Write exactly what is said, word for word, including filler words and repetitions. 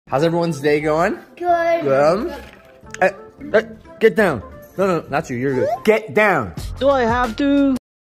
How's everyone's day going? Good. Good. Hey, hey, get down. No, no, not you. You're good. Get down. Do I have to?